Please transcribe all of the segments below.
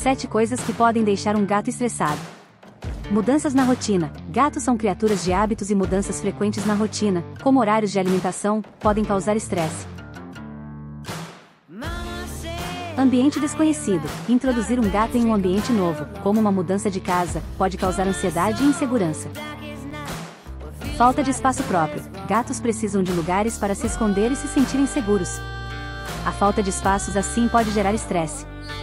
7 coisas que podem deixar um gato estressado. Mudanças na rotina. Gatos são criaturas de hábitos e mudanças frequentes na rotina, como horários de alimentação, podem causar estresse. Ambiente desconhecido. Introduzir um gato em um ambiente novo, como uma mudança de casa, pode causar ansiedade e insegurança. Falta de espaço próprio. Gatos precisam de lugares para se esconder e se sentirem seguros. A falta de espaços assim pode gerar estresse.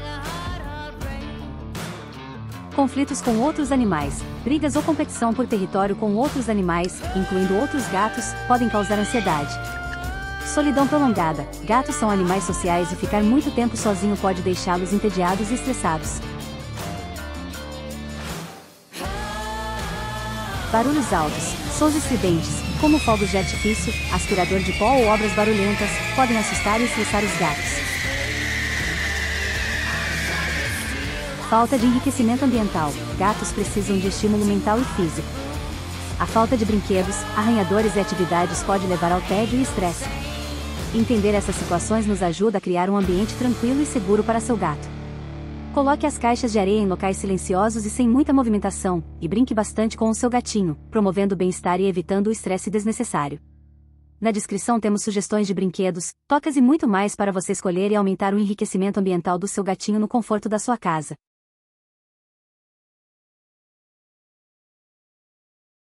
Conflitos com outros animais. Brigas ou competição por território com outros animais, incluindo outros gatos, podem causar ansiedade. Solidão prolongada. Gatos são animais sociais e ficar muito tempo sozinho pode deixá-los entediados e estressados. Barulhos altos. Sons estridentes, como fogos de artifício, aspirador de pó ou obras barulhentas, podem assustar e estressar os gatos. Falta de enriquecimento ambiental. Gatos precisam de estímulo mental e físico. A falta de brinquedos, arranhadores e atividades pode levar ao tédio e estresse. Entender essas situações nos ajuda a criar um ambiente tranquilo e seguro para seu gato. Coloque as caixas de areia em locais silenciosos e sem muita movimentação, e brinque bastante com o seu gatinho, promovendo o bem-estar e evitando o estresse desnecessário. Na descrição temos sugestões de brinquedos, tocas e muito mais para você escolher e aumentar o enriquecimento ambiental do seu gatinho no conforto da sua casa.